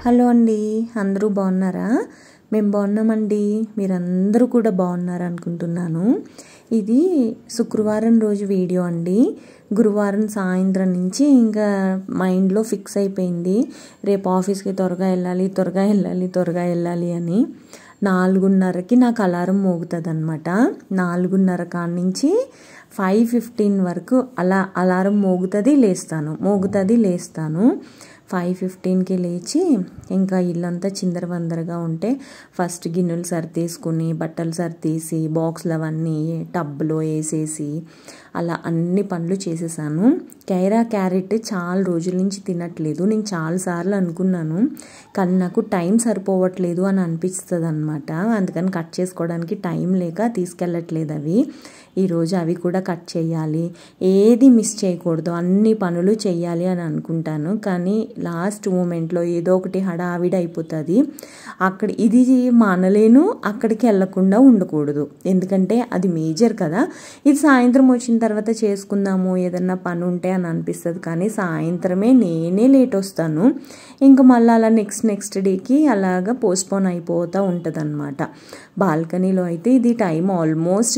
Hello అండి, అందరూ బాగున్నారా? మేము బాగున్నామండి. మీరందరూ కూడా బాగున్నారు అనుకుంటున్నాను. ఇది శుక్రవారం రోజు వీడియో అండి. గురువారం సాయంత్రం నుంచి ఇంకా మైండ్లో ఫిక్స్ అయిపోయింది, రేపు ఆఫీస్కి త్వరగా వెళ్ళాలి అని. 4:30కి నాకు అలారం మోగుతుంది అనమాట. 4:30 కాడి నుంచి 5:15 వరకు అలా అలారం మోగుతుంది లేస్తాను. 5:15కి లేచి ఇంకా ఇల్లంతా చిందరవందరగా ఉంటే ఫస్ట్ గిన్నెలు సర్దేసుకుని బట్టలు సర్దేసి బాక్స్లు అవన్నీ టబ్లో వేసేసి అలా అన్ని పనులు చేసేసాను. క్యారెట్ చాలా రోజుల నుంచి తినట్లేదు. నేను చాలాసార్లు అనుకున్నాను, కానీ నాకు టైం సరిపోవట్లేదు అని అనిపిస్తుంది అనమాట. అందుకని కట్ చేసుకోవడానికి టైం లేక తీసుకెళ్ళట్లేదు అవి. ఈరోజు అవి కూడా కట్ చేయాలి, ఏది మిస్ చేయకూడదు, అన్ని పనులు చేయాలి అని అనుకుంటాను. కానీ లాస్ట్ మూమెంట్లో ఏదో ఒకటి హడావిడి అయిపోతుంది. ఇది మానలేను, అక్కడికి వెళ్ళకుండా ఉండకూడదు, ఎందుకంటే అది మేజర్ కదా. ఇది సాయంత్రం వచ్చిన తర్వాత చేసుకుందాము ఏదన్నా పని ఉంటే అని అనిపిస్తుంది, కానీ సాయంత్రమే నేనే లేట్ వస్తాను. ఇంకా మళ్ళీ అలా నెక్స్ట్ డేకి అలాగా పోస్ట్పోన్ అయిపోతూ ఉంటుంది అనమాట. బాల్కనీలో అయితే ఇది టైం ఆల్మోస్ట్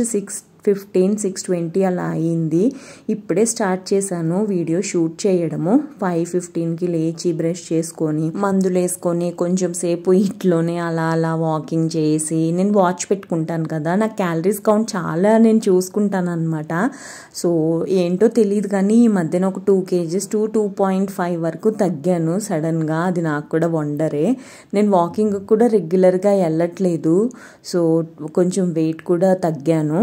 6:20 అలా అయింది. ఇప్పుడే స్టార్ట్ చేశాను వీడియో షూట్ చేయడము. 5:15కి లేచి బ్రష్ చేసుకొని మందులు వేసుకొని కొంచెం సేపు ఇంట్లోనే అలా వాకింగ్ చేసి, నేను వాచ్ పెట్టుకుంటాను కదా, నాకు క్యాలరీస్ కౌంట్ చాలా నేను చూసుకుంటాను అనమాట. సో ఏంటో తెలియదు కానీ ఈ మధ్యన ఒక 2 kgs 2.5 వరకు తగ్గాను సడన్గా. అది నాకు కూడా వండరే. నేను వాకింగ్ కూడా రెగ్యులర్గా వెళ్ళట్లేదు, సో కొంచెం వెయిట్ కూడా తగ్గాను.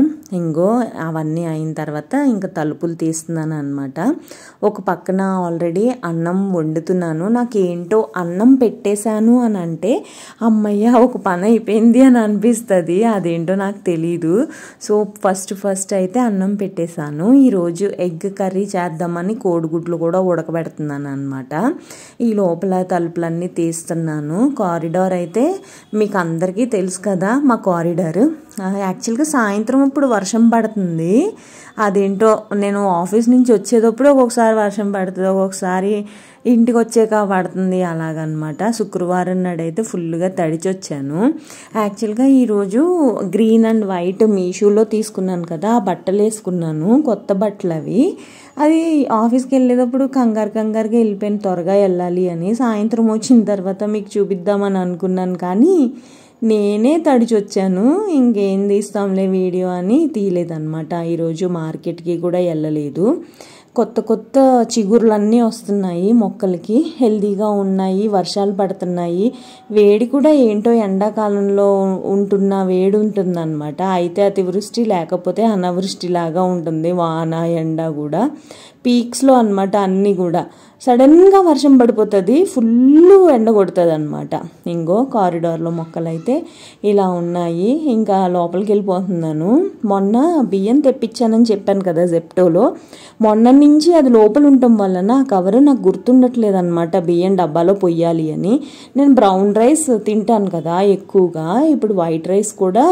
అవన్నీ అయిన తర్వాత ఇంకా తలుపులు తీస్తున్నాను అనమాట. ఒక పక్కన ఆల్రెడీ అన్నం వండుతున్నాను. నాకేంటో అన్నం పెట్టేశాను అని అంటే అమ్మయ్య ఒక పని అయిపోయింది అని అనిపిస్తుంది. అదేంటో నాకు తెలీదు. సో ఫస్ట్ అయితే అన్నం పెట్టేశాను. ఈరోజు ఎగ్ కర్రీ చేద్దామని కోడిగుడ్లు కూడా ఉడకబెడుతున్నాను అనమాట. ఈ లోపల తలుపులన్నీ తీస్తున్నాను. కారిడార్ అయితే మీకు అందరికీ తెలుసు కదా, మా కారిడార్ యాక్చువల్గా సాయంత్రం ఇప్పుడు వర్షం పడుతుంది. అదేంటో నేను ఆఫీస్ నుంచి వచ్చేటప్పుడు ఒక్కొక్కసారి వర్షం పడుతుంది, ఒక్కొక్కసారి ఇంటికి వచ్చాక పడుతుంది, అలాగనమాట. శుక్రవారం నాడైతే ఫుల్గా తడిచి వచ్చాను. యాక్చువల్గా ఈరోజు గ్రీన్ అండ్ వైట్ మీషోలో తీసుకున్నాను కదా, ఆ బట్టలు వేసుకున్నాను, కొత్త బట్టలు అవి. అది ఆఫీస్కి వెళ్ళేటప్పుడు కంగారుగా వెళ్ళిపోయాను, త్వరగా వెళ్ళాలి అని. సాయంత్రం వచ్చిన తర్వాత మీకు చూపిద్దామని అనుకున్నాను, కానీ నేనే తడిచి వచ్చాను. ఇంకేం తీస్తాంలే వీడియో అని తీయలేదన్నమాట. ఈరోజు మార్కెట్కి కూడా వెళ్ళలేదు. కొత్త చిగుర్లన్నీ వస్తున్నాయి మొక్కలకి, హెల్దీగా ఉన్నాయి, వర్షాలు పడుతున్నాయి. వేడి కూడా ఏంటో ఎండాకాలంలో ఉంటున్న వేడి ఉంటుందన్నమాట. అయితే అతివృష్టి లేకపోతే అనావృష్టిలాగా ఉంటుంది, వాన ఎండ కూడా పీక్స్లో అనమాట. అన్నీ కూడా సడన్గా వర్షం పడిపోతుంది, ఫుల్ ఎండ కొడుతుంది అనమాట. కారిడార్లో మొక్కలు అయితే ఇలా ఉన్నాయి. ఇంకా లోపలికి వెళ్ళిపోతున్నాను. మొన్న బియ్యం తెప్పించానని చెప్పాను కదా జెప్టోలో, మొన్న నుంచి అది లోపల ఉండటం వలన ఆ కవర్ నాకు గుర్తుండట్లేదు అనమాట, బియ్యం డబ్బాలో పొయ్యాలి అని. నేను బ్రౌన్ రైస్ తింటాను కదా ఎక్కువగా, ఇప్పుడు వైట్ రైస్ కూడా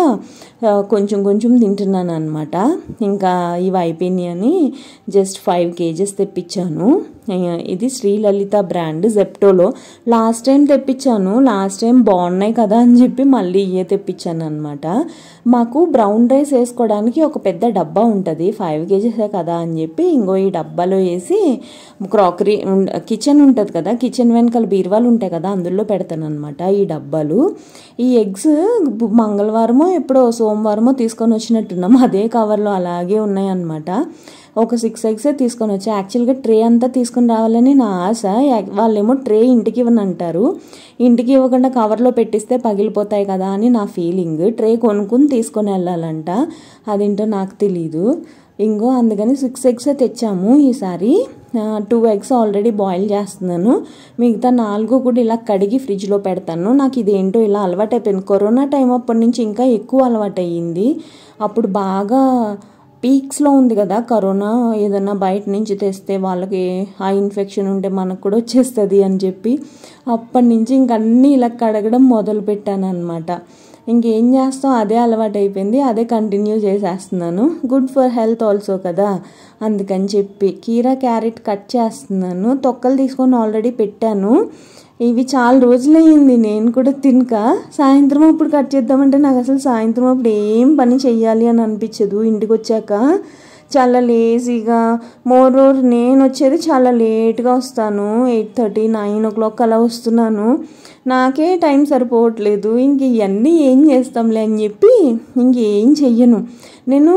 కొంచెం తింటున్నాను అనమాట. ఇంకా ఇవి అయిపోయినాయి అని జస్ట్ 5 kgs తెప్పించాను. ఇది శ్రీలలిత బ్రాండ్ జెప్టోలో. లాస్ట్ టైం తెప్పించాను, లాస్ట్ టైం బాగున్నాయి కదా అని చెప్పి మళ్ళీ ఇవే తెప్పించాను అనమాట. మాకు బ్రౌన్ రైస్ వేసుకోవడానికి ఒక పెద్ద డబ్బా ఉంటుంది, 5 kgs కదా అని చెప్పి ఈ డబ్బాలో వేసి క్రాకరీ కిచెన్ ఉంటుంది కదా, కిచెన్ వెనకాల బీరువాలు ఉంటాయి కదా, అందులో పెడతాను అనమాట ఈ డబ్బాలు. ఈ ఎగ్స్ మంగళవారమో ఎప్పుడో సోమవారమో తీసుకొని వచ్చినట్టున్నాం, అదే కవర్లో అలాగే ఉన్నాయి అనమాట. ఒక 6 eggs తీసుకొని వచ్చా. యాక్చువల్గా ట్రే అంతా తీసుకొని రావాలని నా ఆశ. వాళ్ళేమో ట్రే ఇంటికి ఇవ్వనంటారు, ఇంటికి ఇవ్వకుండా కవర్లో పెట్టిస్తే పగిలిపోతాయి కదా అని నా ఫీలింగ్. ట్రే కొనుక్కుని తీసుకొని వెళ్ళాలంట, అదేంటో నాకు తెలీదు. అందుకని 6 eggs తెచ్చాము ఈసారి. 2 eggs ఆల్రెడీ బాయిల్ చేస్తున్నాను, మిగతా 4 కూడా ఇలా కడిగి ఫ్రిడ్జ్లో పెడతాను. నాకు ఇదేంటో ఇలా అలవాటు అయిపోయింది. కరోనా టైం అప్పటి నుంచి ఇంకా ఎక్కువ అలవాటు అయ్యింది. అప్పుడు బాగా పీక్స్లో ఉంది కదా కరోనా, ఏదన్నా బయట నుంచి తెస్తే వాళ్ళకి ఆ ఇన్ఫెక్షన్ ఉంటే మనకు కూడా వచ్చేస్తుంది అని చెప్పి అప్పటి నుంచి ఇంకన్నీ ఇలా కడగడం మొదలు పెట్టాను అనమాట. ఇంకేం చేస్తాం, అదే అలవాటు అయిపోయింది, అదే కంటిన్యూ చేసేస్తున్నాను. గుడ్ ఫర్ హెల్త్ ఆల్సో కదా, అందుకని చెప్పి క్యారెట్ కట్ చేస్తున్నాను. తొక్కలు తీసుకొని ఆల్రెడీ పెట్టాను. ఇవి చాలా రోజులయ్యింది నేను కూడా తినక. సాయంత్రం అప్పుడు కట్ చేద్దామంటే నాకు అసలు సాయంత్రం అప్పుడు ఏం పని చెయ్యాలి అని అనిపించదు. ఇంటికి వచ్చాక చాలా లేజీగా, మోరోవర్ నేను వచ్చేది చాలా లేట్గా వస్తాను, 8:30 9 o'clock అలా వస్తున్నాను. నాకే టైం సరిపోవట్లేదు. ఇంక ఇవన్నీ ఏం చేస్తాంలే అని చెప్పి ఇంకేం చెయ్యను. నేను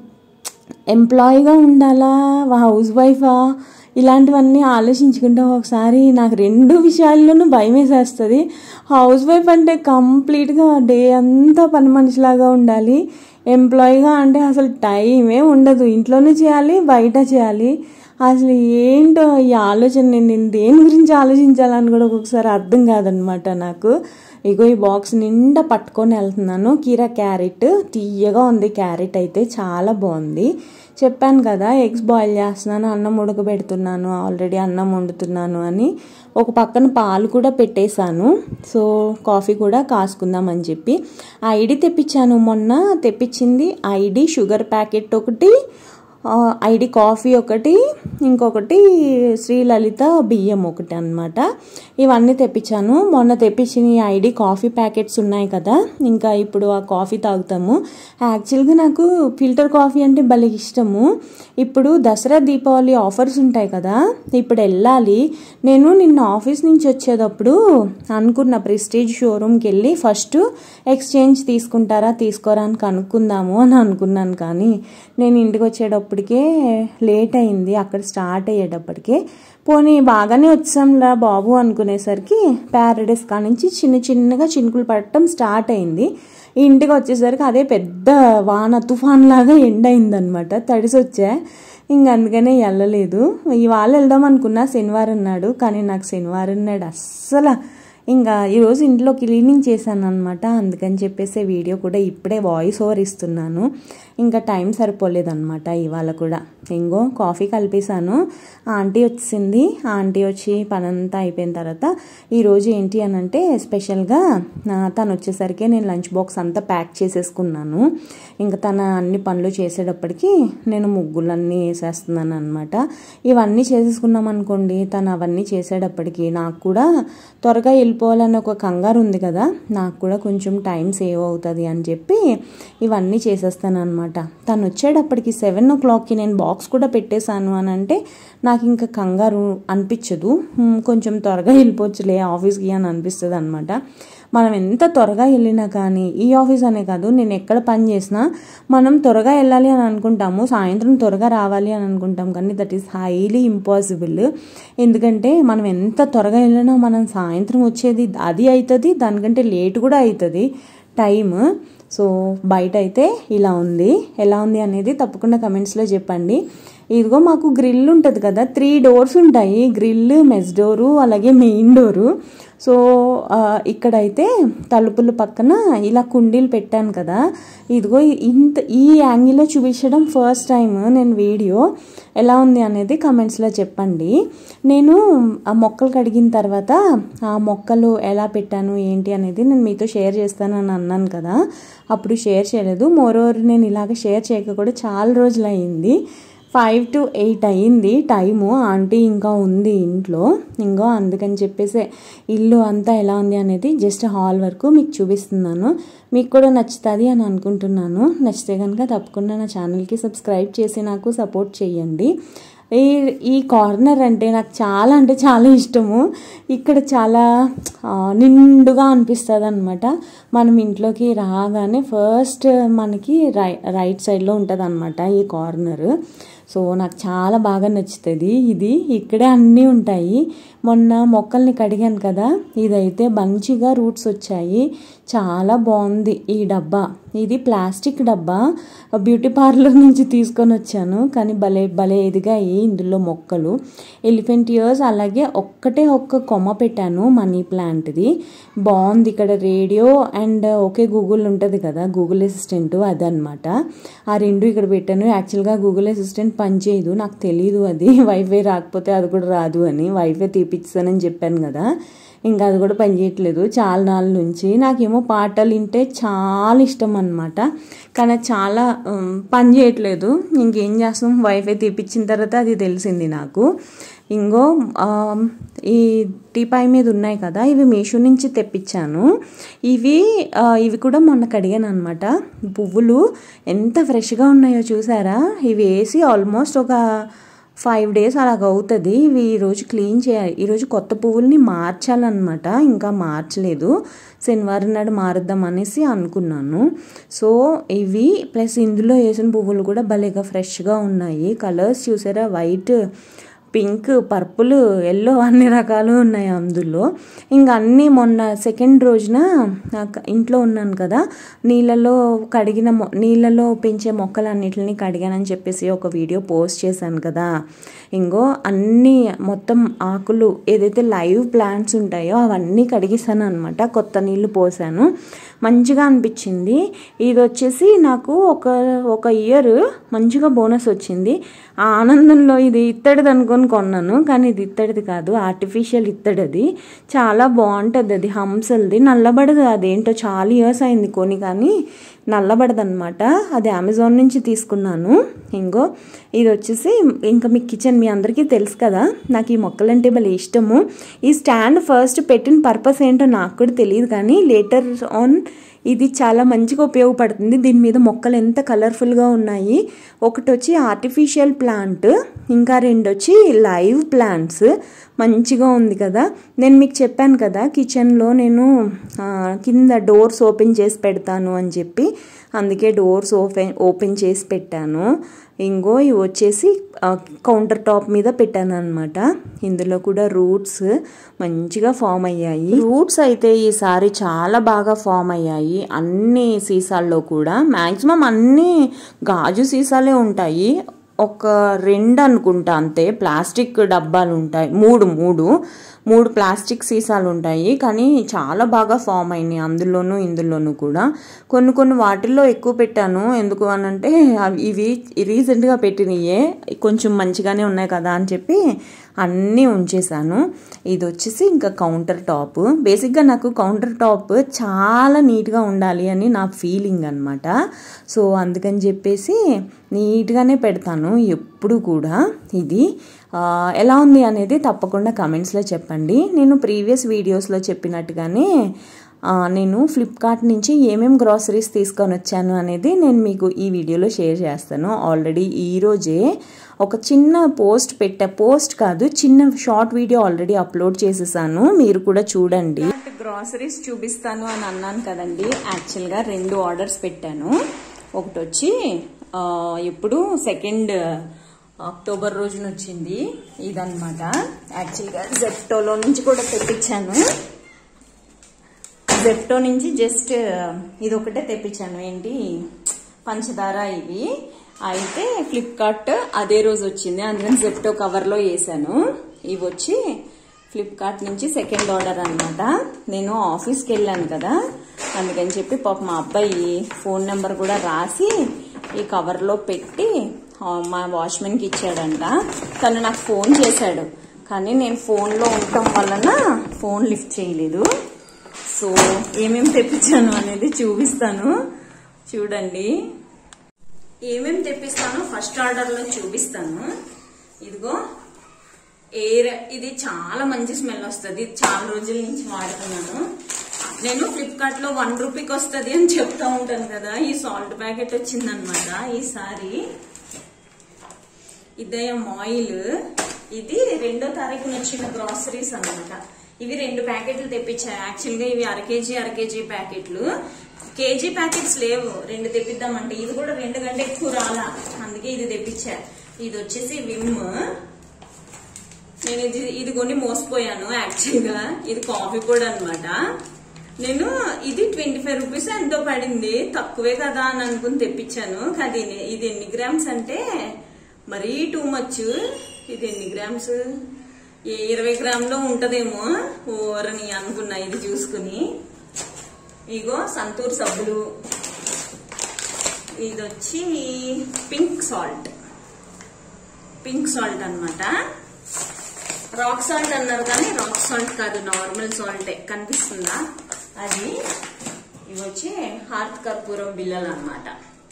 ఎంప్లాయీగా ఉండాలా, హౌస్ వైఫా, ఇలాంటివన్నీ ఆలోచించుకుంటే ఒకసారి నాకు 2 విషయాల్లోనూ భయం వేసేస్తుంది. హౌస్ వైఫ్ అంటే కంప్లీట్గా డే అంతా పని మనిషిలాగా ఉండాలి. ఎంప్లాయీగా అంటే అసలు టైమే ఉండదు. ఇంట్లోనే చేయాలి, బయట చేయాలి. అసలు ఏంటో ఈ ఆలోచన, నేను దేని గురించి ఆలోచించాలని కూడా ఒక్కొక్కసారి అర్థం కాదనమాట నాకు. ఇగో ఈ బాక్స్ నిండా పట్టుకొని వెళ్తున్నాను. కీరా క్యారెట్, తీయగా ఉంది క్యారెట్ అయితే, చాలా బాగుంది. చెప్పాను కదా ఎగ్స్ బాయిల్ చేస్తున్నాను, అన్నం ఉడకబెడుతున్నాను, ఆల్రెడీ అన్నం వండుతున్నాను అని. ఒక పక్కన పాలు కూడా పెట్టేశాను. సో కాఫీ కూడా కాసుకుందామని చెప్పి ఐడి తెప్పించాను. మొన్న తెప్పించింది ఐడి షుగర్ ప్యాకెట్ ఒకటి, ఐడి కాఫీ ఒకటి, ఇంకొకటి శ్రీలలిత బియ్యం ఒకటి అనమాట. ఇవన్నీ తెప్పించాను. మొన్న తెప్పించిన ఈ ఐడి కాఫీ ప్యాకెట్స్ ఉన్నాయి కదా, ఇంకా ఇప్పుడు ఆ కాఫీ తాగుతాము. యాక్చువల్గా నాకు ఫిల్టర్ కాఫీ అంటే భలే ఇష్టము. ఇప్పుడు దసరా దీపావళి ఆఫర్స్ ఉంటాయి కదా, ఇప్పుడు వెళ్ళాలి. నేను నిన్న ఆఫీస్ నుంచి వచ్చేటప్పుడు అనుకున్న ప్రెస్టీజ్ షోరూమ్కి వెళ్ళి ఫస్ట్ ఎక్స్చేంజ్ తీసుకుంటారా తీసుకోరా అని కనుక్కుందాము అని అనుకున్నాను. కానీ నేను ఇంటికి వచ్చేటప్పటికే లేట్ అయింది. అక్కడ స్టార్ట్ అయ్యేటప్పటికే పోనీ బాగానే వచ్చాంలా బాబు అనుకునేసరికి ప్యారడైస్ కా నుంచి చిన్నగా చినుకులు పడటం స్టార్ట్ అయింది. ఇంటికి వచ్చేసరికి అదే పెద్ద వాన తుఫాన్ లాగా ఎండ్ అయిందనమాట. తడిసి వచ్చా. ఇంక అందుకనే వెళ్ళలేదు. ఇవాళ వెళ్దాం అనుకున్నా, శనివారం నాడు. కానీ నాకు శనివారం నాడు అస్సలు ఇంకా ఈరోజు ఇంట్లో క్లీనింగ్ చేశాను అనమాట. అందుకని చెప్పేసి వీడియో కూడా ఇప్పుడే వాయిస్ ఓవర్ ఇస్తున్నాను. ఇంకా టైం సరిపోలేదన్నమాట ఇవాళ కూడా. ఇంకో కాఫీ కలిపేశాను. ఆంటీ వచ్చింది. ఆంటీ వచ్చి పనంతా అయిపోయిన తర్వాత ఈరోజు ఏంటి అని అంటే స్పెషల్గా తను వచ్చేసరికి నేను లంచ్ బాక్స్ అంతా ప్యాక్ చేసేసుకున్నాను. ఇంకా తన అన్ని పనులు చేసేటప్పటికి నేను ముగ్గులన్నీ వేసేస్తున్నాను అనమాట. ఇవన్నీ చేసేసుకున్నాం అనుకోండి, తను అవన్నీ చేసేటప్పటికి నాకు కూడా త్వరగా వెళ్ళిపోవాలని ఒక కంగారు ఉంది కదా, నాకు కూడా కొంచెం టైం సేవ్ అవుతుంది అని చెప్పి ఇవన్నీ చేసేస్తాను అనమాట. తను వచ్చేటప్పటికి 7 o'clockకి నేను బాక్స్ కూడా పెట్టేశాను అని అంటే నాకు ఇంకా కంగారు అనిపించదు. కొంచెం త్వరగా వెళ్ళిపోవచ్చులే ఆఫీస్కి అని అనిపిస్తుంది అనమాట. మనం ఎంత త్వరగా వెళ్ళినా కానీ, ఈ ఆఫీస్ అనే కాదు, నేను ఎక్కడ పని చేసినా మనం త్వరగా వెళ్ళాలి అని అనుకుంటాము, సాయంత్రం త్వరగా రావాలి అని అనుకుంటాం. కానీ దట్ ఈస్ హైలీ ఇంపాసిబుల్. ఎందుకంటే మనం ఎంత త్వరగా వెళ్ళినా మనం సాయంత్రం వచ్చేది అది అవుతుంది, దానికంటే లేట్ కూడా అవుతుంది టైమ్. సో బయట అయితే ఇలా ఉంది. ఎలా ఉంది అనేది తప్పకుండా కమెంట్స్లో చెప్పండి. ఇదిగో మాకు గ్రిల్ ఉంటుంది కదా, 3 doors ఉంటాయి. గ్రిల్, మెస్ డోరు, అలాగే మెయిన్ డోరు. సో ఇక్కడైతే తలుపుల పక్కన ఇలా కుండీలు పెట్టాను కదా, ఇదిగో ఈ యాంగిల్లో చూపించడం ఫస్ట్ టైం నేను వీడియో. ఎలా ఉంది అనేది కమెంట్స్లో చెప్పండి. నేను ఆ మొక్కలు కడిగిన తర్వాత ఆ మొక్కలు ఎలా పెట్టాను ఏంటి అనేది నేను మీతో షేర్ చేస్తానని అన్నాను కదా, అప్పుడు షేర్ చేయలేదు. మోరోవర్ నేను ఇలాగ షేర్ చేయక కూడా చాలా రోజులు అయింది. 5 to 8 అయ్యింది టైము. ఆంటీ ఇంకా ఉంది ఇంట్లో. ఇంకో అందుకని చెప్పేసి ఇల్లు అంతా ఎలా ఉంది అనేది జస్ట్ హాల్ వరకు మీకు చూపిస్తున్నాను. మీకు కూడా నచ్చుతుంది అని అనుకుంటున్నాను. నచ్చితే కనుక తప్పకుండా నా ఛానల్కి సబ్స్క్రైబ్ చేసి నాకు సపోర్ట్ చేయండి. ఈ కార్నర్ అంటే నాకు చాలా అంటే చాలా ఇష్టము. ఇక్కడ చాలా నిండుగా అనిపిస్తుంది అనమాట. మనం ఇంట్లోకి రాగానే ఫస్ట్ మనకి రైట్ సైడ్లో ఉంటుంది అనమాట ఈ కార్నర్. సో నాకు చాలా బాగా నచ్చుతుంది ఇది. ఇక్కడే అన్నీ ఉంటాయి. మొన్న మొక్కల్ని కడిగాను కదా, ఇదైతే మంచిగా రూట్స్ వచ్చాయి. చాలా బాగుంది ఈ డబ్బా. ఇది ప్లాస్టిక్ డబ్బా, బ్యూటీ పార్లర్ నుంచి తీసుకొని వచ్చాను. కానీ భలే ఎదిగాయి ఇందులో మొక్కలు. ఎలిఫెంట్ ఇయర్స్, అలాగే ఒక్క కొమ్మ పెట్టాను మనీ ప్లాంట్ది. బాగుంది. ఇక్కడ రేడియో అండ్ ఓకే గూగుల్ ఉంటుంది కదా, గూగుల్ అసిస్టెంట్, అదనమాట. ఆ 2 ఇక్కడ పెట్టాను. యాక్చువల్గా గూగుల్ అసిస్టెంట్ పనిచేయదు, నాకు తెలీదు అది వైఫై రాకపోతే అది కూడా రాదు అని. వైఫై తీపిస్తానని చెప్పాను కదా. ఇంకా అది కూడా పనిచేయట్లేదు చాలా నాళ్ళ నుంచి. నాకేమో పాటలు వింటే చాలా ఇష్టం అనమాట, కానీ చాలా పని చేయట్లేదు. ఇంకేం చేస్తాం, వైఫై తీపిచ్చిన తర్వాత అది తెలిసింది నాకు. ఇంకో ఈ టీపాయ్ మీద ఉన్నాయి కదా, ఇవి మీషో నుంచి తెప్పించాను. ఇవి కూడా మొన్న కడిగాను అనమాట. పువ్వులు ఎంత ఫ్రెష్గా ఉన్నాయో చూసారా. ఇవి వేసి ఆల్మోస్ట్ ఒక 5 days అలాగ అవుతుంది. ఇవి ఈరోజు క్లీన్ చేయాలి. ఈరోజు కొత్త పువ్వుల్ని మార్చాలన్నమాట, ఇంకా మార్చలేదు. శనివారం నాడు మారుద్దాం అనేసి అనుకున్నాను. సో ఇవి ప్లస్ ఇందులో వేసిన పువ్వులు కూడా భలేగా ఫ్రెష్గా ఉన్నాయి. కలర్స్ చూసారా, వైట్, పింక్, పర్పుల్, ఎల్లో అన్ని రకాలు ఉన్నాయి అందులో. ఇంకా అన్నీ మొన్న సెకండ్ రోజున ఇంట్లో ఉన్నాను కదా, నీళ్ళలో పెంచే మొక్కలన్నిటిని కడిగానని చెప్పేసి ఒక వీడియో పోస్ట్ చేశాను కదా. ఇంకో అన్నీ మొత్తం ఆకులు ఏదైతే లైవ్ ప్లాంట్స్ ఉంటాయో అవన్నీ కడిగిస్తాను అనమాట. కొత్త నీళ్లు పోసాను, మంచిగా అనిపించింది. ఇది వచ్చేసి నాకు ఒక ఇయర్ మంచిగా బోనస్ వచ్చింది. ఆ ఆనందంలో ఇది ఇత్తడిది అనుకొని కొన్నాను, కానీ ఇది ఇత్తడిది కాదు, ఆర్టిఫిషియల్ ఇత్తడి. అది చాలా బాగుంటుంది. అది హంసల్ది, నల్లబడదు. అదేంటో చాలా ఇయర్స్ అయింది కొని, కానీ నల్లబడదు అనమాట. అది అమెజాన్ నుంచి తీసుకున్నాను. ఇంకో ఇది వచ్చేసి ఇంకా మీ కిచెన్, మీ అందరికీ తెలుసు కదా నాకు ఈ మొక్కలంటే భలే ఇష్టము. ఈ స్టాండ్ ఫస్ట్ పెట్టిన పర్పస్ ఏంటో నాకు కూడా తెలియదు, కానీ లేటర్ ఆన్ ఇది చాలా మంచిగా ఉపయోగపడుతుంది. దీని మీద మొక్కలు ఎంత కలర్ఫుల్గా ఉన్నాయి. ఒకటి వచ్చి ఆర్టిఫిషియల్ ప్లాంట్, ఇంకా 2 వచ్చి లైవ్ ప్లాంట్స్. మంచిగా ఉంది కదా. నేను మీకు చెప్పాను కదా కిచెన్లో నేను కింద డోర్స్ ఓపెన్ చేసి పెడతాను అని చెప్పి, అందుకే డోర్స్ ఓపెన్ చేసి పెట్టాను. ఇంకో ఇవి వచ్చేసి కౌంటర్ టాప్ మీద పెట్టాను అనమాట. ఇందులో కూడా రూట్స్ మంచిగా ఫామ్ అయ్యాయి. రూట్స్ అయితే ఈసారి చాలా బాగా ఫామ్ అయ్యాయి. అన్ని సీసాల్లో కూడా మ్యాక్సిమం అన్ని గాజు సీసాలే ఉంటాయి. ఒక 2 అనుకుంటా అంతే ప్లాస్టిక్ డబ్బాలు ఉంటాయి. 3 ప్లాస్టిక్ సీసాలు ఉంటాయి, కానీ చాలా బాగా ఫామ్ అయినాయి అందులోనూ ఇందులోనూ కూడా. కొన్ని వాటిల్లో ఎక్కువ పెట్టాను. ఎందుకు అనంటే ఇవి రీసెంట్గా పెట్టినయే, కొంచెం మంచిగానే ఉన్నాయి కదా అని చెప్పి అన్నీ ఉంచేసాను. ఇది వచ్చేసి ఇంకా కౌంటర్ టాప్. బేసిక్గా నాకు కౌంటర్ టాప్ చాలా నీట్గా ఉండాలి అని నా ఫీలింగ్ అనమాట. సో అందుకని చెప్పేసి నీట్గానే పెడతాను ఎప్పుడు కూడా. ఇది ఎలా ఉంది అనేది తప్పకుండా కమెంట్స్లో చెప్పండి. నేను ప్రీవియస్ వీడియోస్లో చెప్పినట్టుగానే నేను ఫ్లిప్కార్ట్ నుంచి ఏమేమి గ్రాసరీస్ తీసుకొని వచ్చాను అనేది నేను మీకు ఈ వీడియోలో షేర్ చేస్తాను. ఆల్రెడీ ఈరోజే ఒక చిన్న పోస్ట్ కాదు, చిన్న షార్ట్ వీడియో ఆల్రెడీ అప్లోడ్ చేసేసాను, మీరు కూడా చూడండి. గ్రాసరీస్ చూపిస్తాను అని అన్నాను కదండి. యాక్చువల్గా 2 ఆర్డర్స్ పెట్టాను. ఒకటి వచ్చి ఇప్పుడు 2 అక్టోబర్ రోజున వచ్చింది ఇదన్నమాట. యాక్చువల్గా జెప్టోలో నుంచి కూడా తెప్పించాను. జెప్టో నుంచి జస్ట్ ఇది ఒకటే తెప్పించాను, ఏంటి పంచదార ఇవి. అయితే ఫ్లిప్కార్ట్ అదే రోజు వచ్చింది, అందుకని జెప్టో కవర్లో వేసాను. ఇవి వచ్చి ఫ్లిప్కార్ట్ నుంచి 2nd ఆర్డర్ అనమాట. నేను ఆఫీస్కి వెళ్ళాను కదా, అందుకని చెప్పి పాప మా అబ్బాయి ఫోన్ నెంబర్ కూడా రాసి ఈ కవర్లో పెట్టి మా వాచ్మెన్కి ఇచ్చాడంట. తను నాకు ఫోన్ చేశాడు, కానీ నేను ఫోన్లో ఉండటం వలన ఫోన్ లిఫ్ట్ చేయలేదు. సో ఏమేమి తెప్పించాను అనేది చూపిస్తాను, చూడండి. ఏమేమి తెప్పిస్తానో ఫస్ట్ ఆర్డర్లో చూపిస్తాను. ఇదిగో ఎయిర్, ఇది చాలా మంచి స్మెల్ వస్తుంది. చాలా రోజుల నుంచి వాడుతున్నాను నేను. ఫ్లిప్కార్ట్ లో 1 రూపీకి వస్తుంది అని చెప్తా ఉంటాను కదా. ఈ సాల్ట్ ప్యాకెట్ వచ్చిందనమాట ఈసారి. ఇదే ఆయిల్, ఇది 2వ తారీఖున వచ్చిన గ్రాసరీస్ అనమాట. ఇవి 2 ప్యాకెట్లు తెప్పించాయి. యాక్చువల్గా ఇవి అర కేజీ ప్యాకెట్లు. కేజీ ప్యాకెట్స్ లేవు, 2 తెప్పిద్దామంటే ఇది కూడా 2 గంటల ఎక్కువ రాలా, అందుకే ఇది తెప్పించా. ఇది వచ్చేసి విమ్. నేను ఇది కొని మోసపోయాను. యాక్చువల్గా ఇది కాఫీ పొడి అనమాట. నేను ఇది 25 రూపీస్ ఎంతో పడింది, తక్కువే కదా అని అనుకుని తెప్పించాను. కానీ ఇది ఎన్ని గ్రామ్స్ అంటే మరీ టూ మచ్. ఇది ఎన్ని గ్రామ్స్, 20 గ్రాములో ఉంటదేమో ఓరని అనుకున్నా ఇది చూసుకుని. ఇగో సంతూర్ సబ్బులు, ఇది వచ్చి పింక్ సాల్ట్ అన్నమాట. రాక్ సాల్ట్ అన్నారు కానీ రాక్ సాల్ట్ కాదు, నార్మల్ సాల్టే. కనిపిస్తుందా అది? ఇవి వచ్చి హార్త్ కర్పూరం బిళ్ళలు అన్నమాట.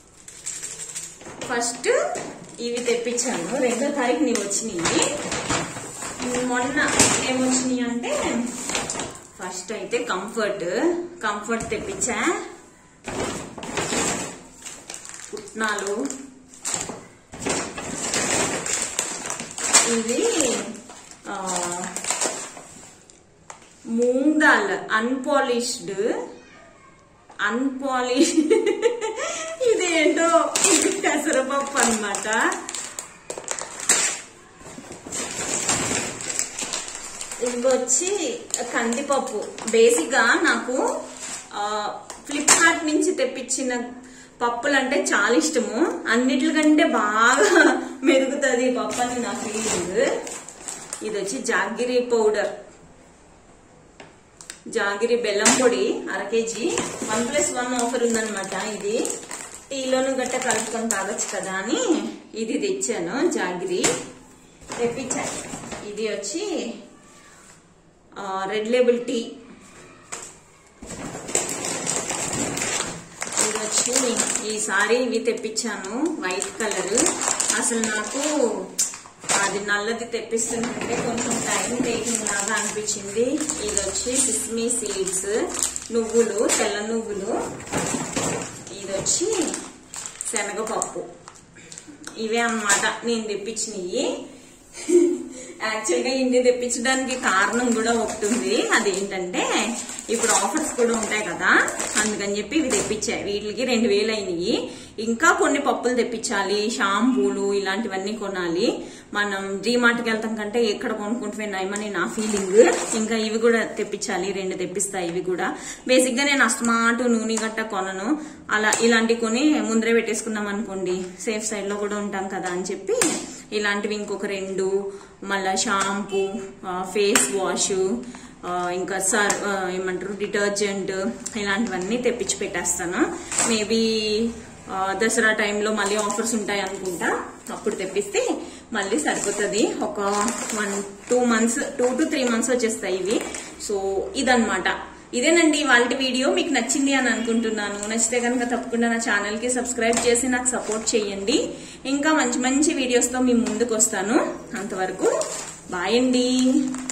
ఫస్ట్ ఇవి తెప్పించాను, 2వ తారీఖుని వచ్చినాయి. మొన్న ఏమొచ్చినాయి అంటే ఫస్ట్ అయితే కంఫర్ట్ తెప్పించా, పుట్నాలు, ఇది మూంగ్ దాల్ అన్పాలిష్డ్ ఇదేంటో పెసరపప్పు అన్నమాట. ఇవి వచ్చి కందిపప్పు. బేసిక్ గా నాకు ఫ్లిప్కార్ట్ నుంచి తెప్పించిన పప్పులు అంటే చాలా ఇష్టము. అన్నిటికంటే బాగా మెరుగుతుంది పప్పు అని నా ఫీలింగ్. ఇది వచ్చి జాగిరి పౌడర్, జాగిరి బెల్లం పొడి 1/2 kg, 1+1 ఆఫర్ ఉందన్నమాట. ఇది టీలోను గట్ట కలుపుకొని తాగొచ్చు కదా అని ఇది తెచ్చాను. జాగిరి తెప్పించాను. ఇది వచ్చి రెడ్ లేబుల్ టీ. ఇది వచ్చి ఈసారి ఇవి తెప్పించాను, వైట్ కలర్. అసలు నాకు అది నల్లది తెప్పిస్తుంటే కొంచెం టైం టేకింగ్ లాగా అనిపించింది. ఇది వచ్చి సిస్మీ సీడ్స్, నువ్వులు, తెల్ల నువ్వులు. ఇది వచ్చి శనగపప్పు. ఇవే అన్నమాట నేను తెప్పించినవి. యాక్చువల్ గా ఇన్ని తెప్పించడానికి కారణం కూడా ఒకటి ఉంది. అదేంటంటే ఇప్పుడు ఆఫర్స్ కూడా ఉంటాయి కదా, అందుకని చెప్పి ఇవి తెప్పించాయి. వీటికి 2000 అయినాయి. ఇంకా కొన్ని పప్పులు తెప్పించాలి, షాంపూలు ఇలాంటివన్నీ కొనాలి. మనం డీమార్ట్కి వెళ్తాం కంటే ఎక్కడ కొనుక్కుంటే నయమని నా ఫీలింగ్. ఇంకా ఇవి కూడా తెప్పించాలి, 2 తెప్పిస్తాయి. ఇవి కూడా బేసిక్ గా నేను అస్తమాటు నూనె గట్ట కొనను. అలా ఇలాంటివి కొని ముందరే పెట్టేసుకున్నాం అనుకోండి, సేఫ్ సైడ్ లో కూడా ఉంటాం కదా అని చెప్పి ఇలాంటివి ఇంకొక 2, మళ్ళా షాంపూ, ఫేస్ వాష్, ఇంకా ఏమంటారు డిటర్జెంట్, ఇలాంటివన్నీ తెప్పించి పెట్టేస్తాను. మేబీ దసరా టైంలో మళ్ళీ ఆఫర్స్ ఉంటాయి అనుకుంటా, అప్పుడు తెప్పిస్తే మళ్ళీ సరిపోతుంది. ఒక 2 to 3 months వచ్చేస్తాయి ఇవి. సో ఇదన్నమాట. ఇదేనండి వాళ్ళ వీడియో. మీకు నచ్చింది అని అనుకుంటున్నాను. నచ్చితే కనుక తప్పకుండా నా ఛానల్ కి సబ్స్క్రైబ్ చేసి నాకు సపోర్ట్ చేయండి. ఇంకా మంచి మంచి వీడియోస్ తో మీ ముందుకు వస్తాను. అంతవరకు బాయ్ అండి.